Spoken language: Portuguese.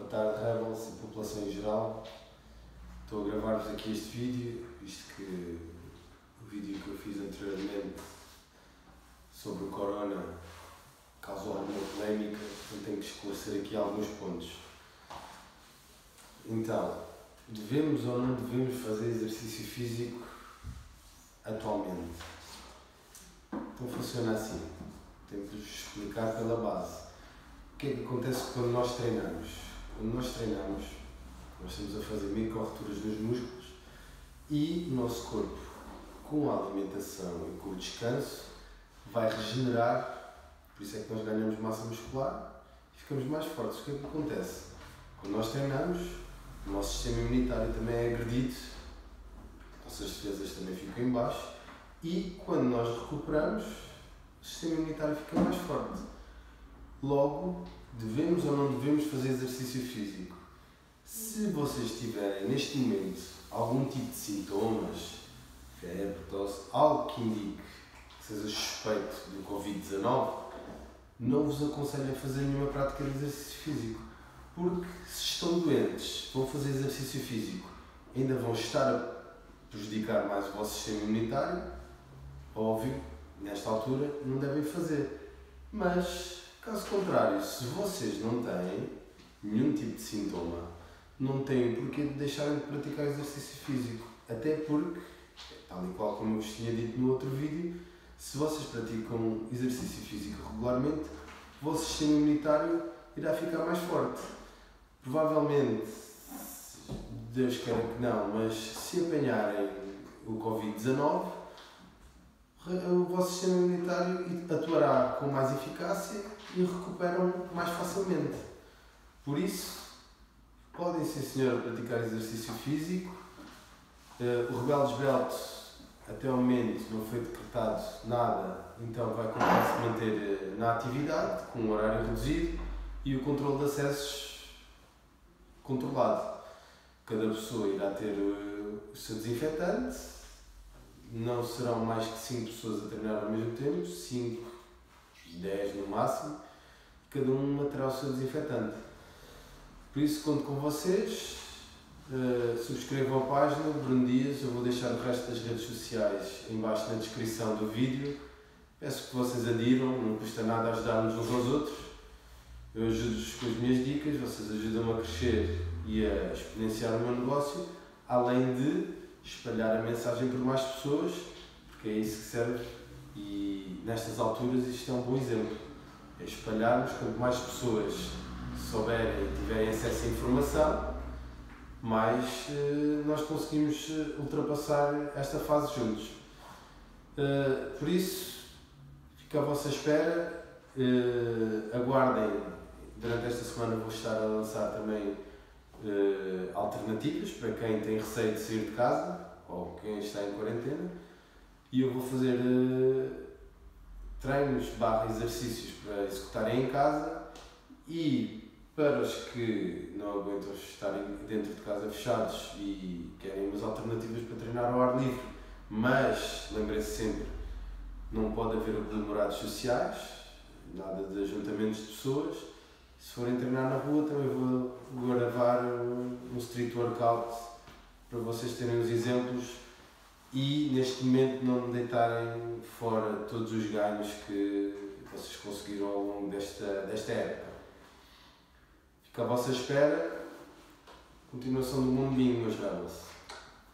Boa tarde, Rebels e população em geral. Estou a gravar-vos aqui este vídeo, visto que o vídeo que eu fiz anteriormente sobre o Corona causou alguma polémica, então tenho que esclarecer aqui alguns pontos. Então, devemos ou não devemos fazer exercício físico atualmente? Então funciona assim, tenho que vos explicar pela base. O que é que acontece quando nós treinamos? Quando nós treinamos, nós estamos a fazer micro-rupturas nos músculos e o nosso corpo, com a alimentação e com o descanso, vai regenerar, por isso é que nós ganhamos massa muscular e ficamos mais fortes. O que é que acontece? Quando nós treinamos, o nosso sistema imunitário também é agredido, as nossas defesas também ficam em baixo e quando nós recuperamos, o sistema imunitário fica mais forte. Logo, devemos ou não devemos fazer exercício físico? Se vocês tiverem neste momento algum tipo de sintomas, febre, tosse, algo que indique que seja suspeito do Covid-19, não vos aconselho a fazer nenhuma prática de exercício físico. Porque se estão doentes, vão fazer exercício físico, ainda vão estar a prejudicar mais o vosso sistema imunitário, óbvio, nesta altura não devem fazer. Mas, caso contrário, se vocês não têm nenhum tipo de sintoma, não têm porquê de deixarem de praticar exercício físico. Até porque, tal e qual como eu vos tinha dito no outro vídeo, se vocês praticam exercício físico regularmente, o vosso sistema imunitário irá ficar mais forte. Provavelmente, Deus queira que não, mas se apanharem o Covid-19, o vosso sistema imunitário atuará com mais eficácia e recuperam mais facilmente. Por isso, podem sim senhor praticar exercício físico. O Rebeldes Belt, até o momento, não foi decretado nada, então vai continuar a se manter na atividade, com um horário reduzido e o controle de acessos controlado. Cada pessoa irá ter o seu desinfetante, não serão mais que 5 pessoas a treinar ao mesmo tempo, 5, 10 no máximo, cada uma terá o seu desinfetante. Por isso conto com vocês, subscrevam a página, Bruno Dias, eu vou deixar o resto das redes sociais em baixo na descrição do vídeo. Peço que vocês adiram, não custa nada ajudar-nos uns aos outros. Eu ajudo-vos com as minhas dicas, vocês ajudam-me a crescer e a exponenciar o meu negócio, além de espalhar a mensagem por mais pessoas, porque é isso que serve e nestas alturas isto é um bom exemplo. É espalharmos, quanto mais pessoas souberem e tiverem acesso à informação, mais nós conseguimos ultrapassar esta fase juntos. Por isso, fico à vossa espera, aguardem, durante esta semana vou estar a lançar também alternativas para quem tem receio de sair de casa ou quem está em quarentena e eu vou fazer treinos / exercícios para executarem em casa e para os que não aguentam estarem dentro de casa fechados e querem umas alternativas para treinar ao ar livre, mas lembrem-se sempre, não pode haver aglomerados sociais, nada de ajuntamentos de pessoas. Se forem treinar na rua, também vou gravar um street workout para vocês terem os exemplos e neste momento não me deitarem fora todos os ganhos que vocês conseguiram ao longo desta época. Fico à vossa espera. Continuação do mundo bingo, meus garotos.